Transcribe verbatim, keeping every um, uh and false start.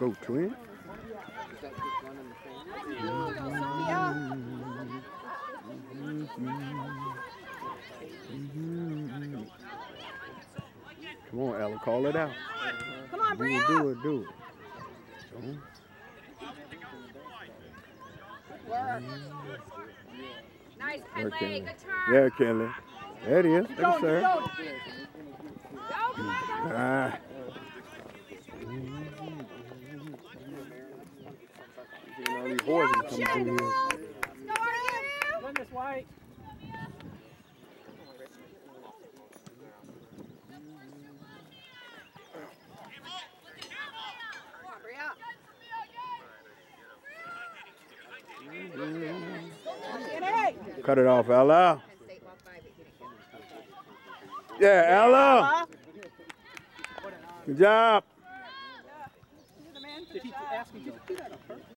Go twin. Come on, Ella, call it out. Come on, Bria. Do it, do it. Work. Nice, Kelly. Good turn. Yeah, Kelly. There it is. Thank you, sir. Go, come on, go. Ah. All these horses coming through here. Go, Arthur. Run this white. Cut it off, Ella. Yeah, Ella. Good job. Did he ask you to do that on purpose?